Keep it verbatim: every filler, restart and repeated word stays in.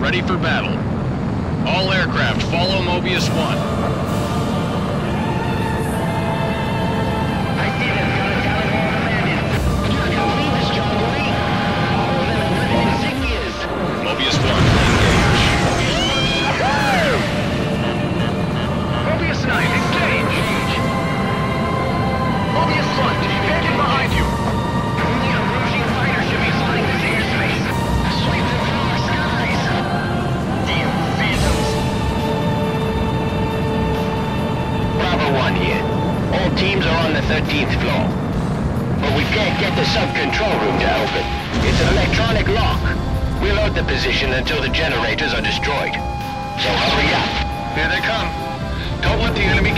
ready for battle. All aircraft follow Mobius one. I see them. Got a talent all commanded. I can't believe this, John Boy. All of them have red insignias. Mobius one, engage. Mobius nine, engage. Mobius one, get behind you. Only a Rougian fighter should be flying this airspace. Sweep them from our skies. Damn phantoms. Bravo one here. All teams are on the thirteenth floor. But we can't get the sub-control room to open. It's an electronic lock. We'll hold the position until the generators are destroyed. So hurry up. Here they come. Don't let the enemy